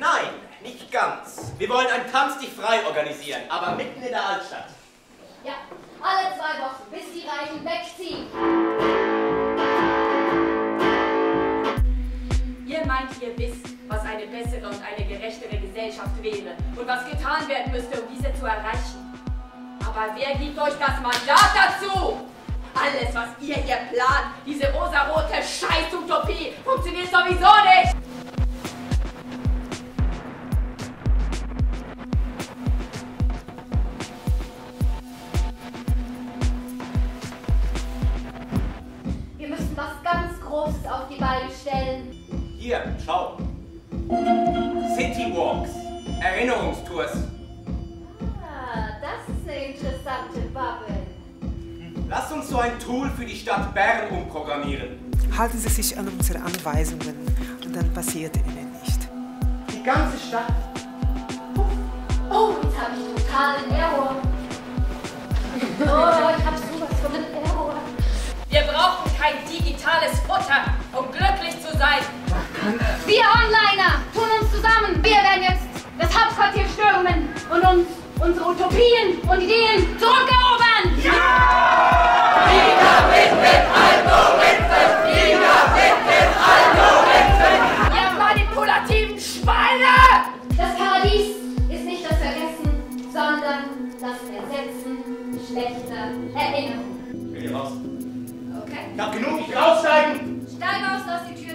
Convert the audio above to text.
Nein, nicht ganz. Wir wollen ein Tanz dich frei organisieren, aber mitten in der Altstadt. Ja, alle 2 Wochen, bis die Reichen wegziehen. Ihr meint, ihr wisst, was eine bessere und eine gerechtere Gesellschaft wäre und was getan werden müsste, um diese zu erreichen. Aber wer gibt euch das Mandat dazu? Alles, was ihr hier plant, diese rosarote Scheiß-Utopie, funktioniert sowieso nicht! Wir müssen was ganz Großes auf die Beine stellen. Hier, schau. City Walks, Erinnerungstours. Ah, das ist eine interessante Bubble. Lass uns so ein Tool für die Stadt Bern umprogrammieren. Halten Sie sich an unsere Anweisungen und dann passiert Ihnen nicht. Die ganze Stadt. Oh, jetzt habe ich totalen Error. Oh, ich habe sowas von einem Error. Wir brauchen kein digitales Futter, um glücklich zu sein. Wir Onliner tun uns zusammen. Wir werden jetzt das Hauptquartier stürmen und uns unsere Utopien und Ideen zurückerobern. Ja! Wieder mit den Algorithmen! Wieder mit den Algorithmen! Ihr manipulativen Schweine! Das Paradies ist nicht das Vergessen, sondern das Ersetzen schlechter Erinnerungen. Ich will hier raus. Okay. Ich hab genug, ich will aussteigen! Steig aus, lass die Tür